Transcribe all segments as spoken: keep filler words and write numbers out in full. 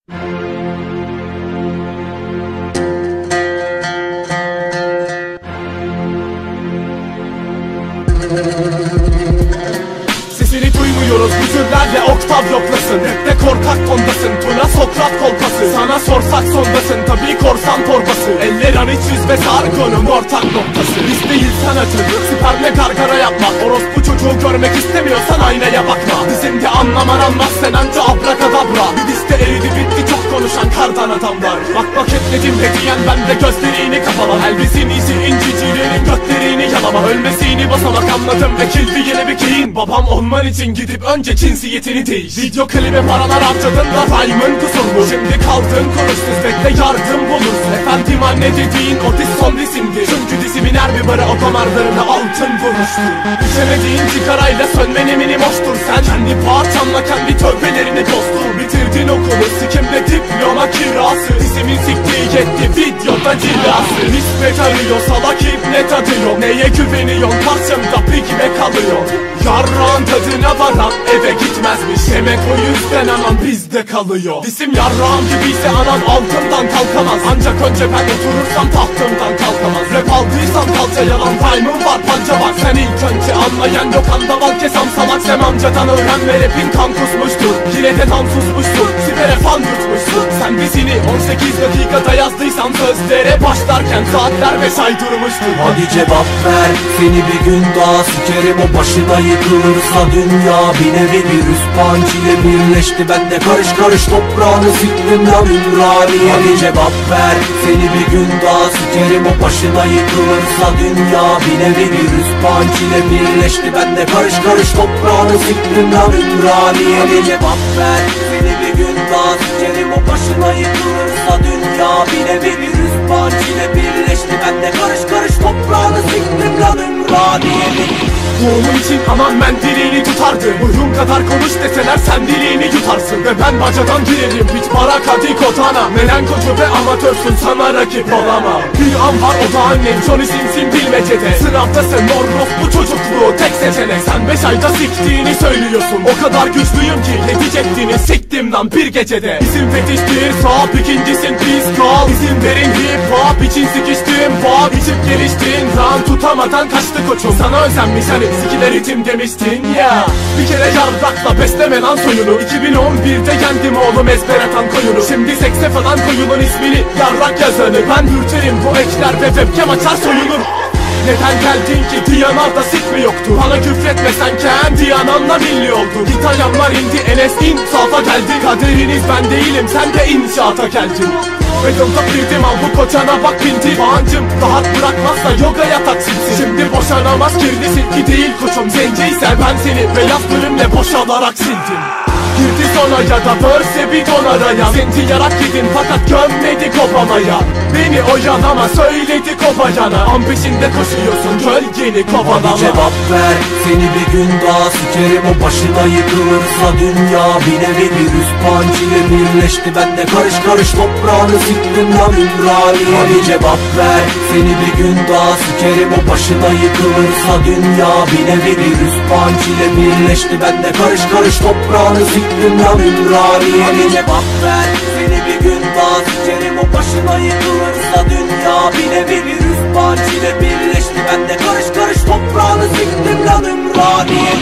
Sesini duymuyoruz, hüzünlerle oktav yoklasın. Rapte korkak tondasın, Tuna Sokrat kolpası. Sana sorsak sondasın, tabii korsan torbası. Eller an iç yüz ve sargonun ortak noktası. Biz değil sanatın, süperle gargara yapmak. Orospu çocuğu görmek istemiyorsan aynaya bakma. Bizim de anlaman anmaz sen anca abrakadabra. Bir liste eridi bitti çok konuşan kardan adamlar. Bak bak etledim hediyen ben de gözlerini kapala. Elbisin iyisi incicilerin götlerini yalama. Ölmesini basamak anladım ve kildi yine bir keyin. Babam olman için gidip önce cinsiyetini değiş. Video klibe paralar harcadın da rhyme'ın kusurlu. Şimdi kaldığın kuruşsuz bekle yardım bulursun. Efendim anne dediğin o diz son disimdi. Çünkü disimin her bir bara o damarlarına altın vurmuştu. İçemediğin sigarayla sönmen eminim hoştur sen. Kendi parçanla kendi tövbelerini bozdur. Bitirdin okulu sikimde diploma kirası. Disimin siktiği yetti videoda cilası. Nispet arıyor salak ibnet adıyor. Neye güveniyorsun karşımda pigme kalıyor. Yarrağın tadına varan eve gitmezmiş. Demek o yüzden anan bizde kalıyor. Disim yarrağım gibiyse anan altından kalkamaz. Ancak önce ben oturursam tahtımdan kalkamaz. Rap aldıysan kalça yalan rhyme'ım var panca var. Sen ilk önce anlayan yok andaval kesam salak. Sem amcadan öğren ve rapin kan kusmuştur. Yine de tam susmuştur, sibere fan yutmuşsun. Sen dizini on sekiz dakikada yazdıysan sözlere başlarken saatler beş ay durmuştur. Hadi cevap ver, seni bir gün daha sikerim o başına yıkılırsa dünya. Bir nevi virüs punch ile birleşti bende karış karış toprağını siktim lan Ümraniye. Hadi cevap ver, seni bir gün daha sikerim o başına yıkılırsa dünya. Bir nevi virüs punch ile birleşti bende karış karış toprağını siktim lan Ümraniye. Hadi cevap ver, seni bir gün daha sikerim o başına yıkılırsa dünya. Bir nevi virüs punch ile birleşti bende karış karış toprağını siktim lan Ümraniye. Doğumun için aman mendilini tutardı. Uyum kadar konuş deseler sen dilini yutarsın. Ve ben bacadan girerim hiç para kadi kotana. Melankocu ve amatörsün sana rakip olama. Bir an var o da annem Johnny Sins'in bilmecede. Sınavdasın morrof bu çocukluğu tek seçenek. Sen beş ayda siktiğini söylüyorsun. O kadar güçlüyüm ki yetecektiğini siktim lan bir gecede. İsim fetiştir sağ ikincisin pis kal. İzin verin hip hop için sikiştim pop. İçip geliştin lan tutamadan kaçtı koçum. Sana özenmiş hani sikiler itim demiştin ya. Bir kere yardakla besleme lan soyunu. iki bin on birde yendim oğlum ezber atan koyunu. Şimdi sekse falan koyunun ismini yarrak yazanı. Ben hürterim bu ekler ve webcam açar soyunur. Neden geldin ki Diyanar'da sik mi yoktu? Bana küfretmesen kendi ananla milli oldun. Git ayağımlar indi Enes insafa geldi. Kaderiniz ben değilim sen de inşaata geldin. Betonda girdim al bu kocana bak pinti. Bağancım rahat bırakmazsa yogaya taksimsin. Şimdi boşanamaz kirli silki değil koçum. Zenciysen ben seni beyaz bölümle boşalarak sildim. Girdi sona ya da verse bir ton araya. Senti yarak yedin fakat gömmedi kopamaya. Beni oyalama söyledi kobayana. An peşinde koşuyorsun gölgeni kovalama. Hadi cevap ver, seni bir gün daha sikerim o başına yıkılırsa dünya. Bir nevi virüs punch ile birleşti bende karış karış toprağını siktim lan Ümraniye. Hadi cevap ver, seni bir gün daha sikerim o başına yıkılırsa dünya. Bir nevi virüs punch ile birleşti bende karış karış toprağını siktim lan Ümraniye. Hadi cevap ver, seni bir gün daha sikerim o başına yıkılırsa dünya. Bir nevi virüs punch ile birleşti bende karış karış toprağını siktim lan Ümraniye.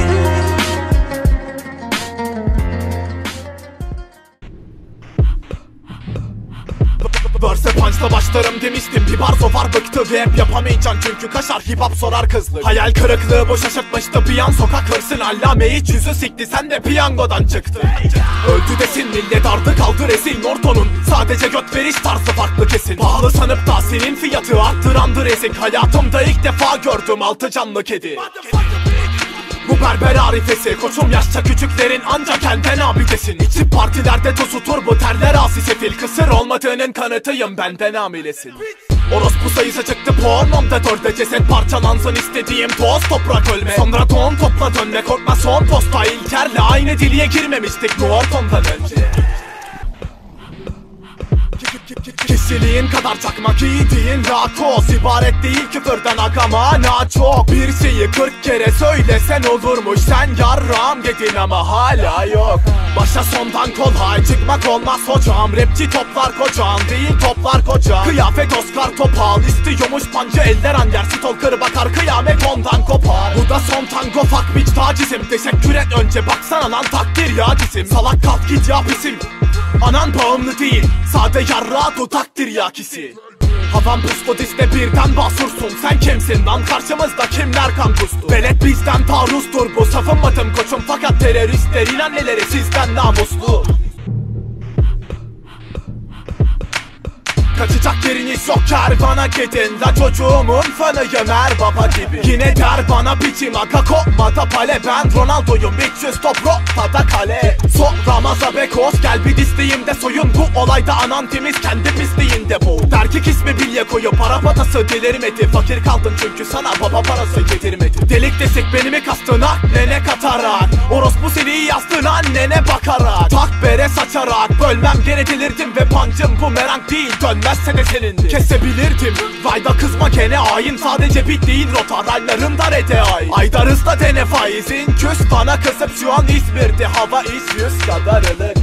Verse punch'la başlarım demiştim. Bir bar sofar bıktı rap yapamayacaksın çünkü kaşar hip hop sorar kızlık. Hayal kırıklığı boşa şaşırtmıştı bir an sokak hırsın. Allame hiç yüzü sikti sen de piyangodan çıktı. Öldü desin millet ardı kaldı rezil. Norton'un sadece göt veriş tarzı farklı kesin. Pahalı sanıp da senin fiyatı arttırandır ezik. Hayatımda ilk defa gördüm altı canlı kedi. Bu berber arifesi koçum yaşça küçüklerin ancak elden abidesin. İçip partilerde tosutur bu terler asi sefil. Kısır olmadığının kanıtıyım benden hamilesin. Orospu sayısı çıktı pornomda dörde. Ceset parçalansın istediğim toz toprak ölme. Sonra ton topla dönme korkma son posta. İlkerle aynı diliye girmemiştik Norton'dan önce. Kişiliğin kadar çakmak giydiğin rakoz İbaret değil küfürden akamana çok. Bir şeyi kırk kere söylesen olurmuş, sen yarram dedin ama hala yok. Başa sondan kolay çıkmak olmaz hocam. Rapçi toplar kocan değil toplar koca. Kıyafet Oscar Topal istiyormuş pancı eller anger. Stalker bakar kıyamet ondan kopar. Bu da son tango fuck bitch tacizim. Teşekkür et önce baksana lan takdir ya cisim. Salak kalk git ya pisim. Anan bağımlı değil sade yarra dudaktır ya kisi. Havan puskodiste birden basursun. Sen kimsin lan karşımızda kimler kan kustu? Velet bizden taarruzdur bu, savunmadım koçum fakat teröristlerin anneleri sizden namuslu. Kaçacak yeriniz yok kervana gidin. La çocuğumun fanıyım her baba gibi. Yine der bana biçim aga kopmada pale. Ben Ronaldo'yum üç yüz top rotada kale. Soramaza bekos gel bir disteyim de soyun. Bu olayda anan temiz kendi pisliğinde bu. Derkik ismi bilye koyu para patası delirmedi. Fakir kaldın çünkü sana baba parası getirmedi. Delik desek beni mi kastın annene katarak. Orospu seni yazdın annene bakarak. Tak bere saçarak bölmem gene delirdim. Ve pancım bu merak değil dönmezse de senindi. Kesebilirdim vayda kızma gene hain. Sadece bit değil rota raylarımda rete ay. Aydarızda dene faizin küs bana kısıp şu an İzmir'de hava iş yüz kadar ılık.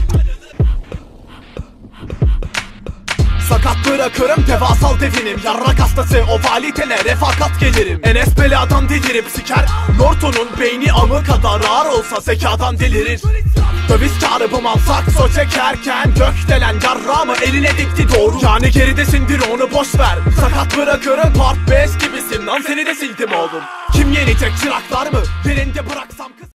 Sakat bırakırım devasal devinim. Yarrak hastası o valitene refakat gelirim. Enes beladan delirip siker. Norton'un beyni amı kadar ağır olsa zekadan delirir. Döviz kârı alsak so çekerken gökdelen yarrağımı eline dikti doğru. Yani geridesindir onu boş ver. Sakat bırakırım part beş gibisin lan seni de sildim oğlum. Kim yenecek çıraklar mı? Birinde bıraksam kız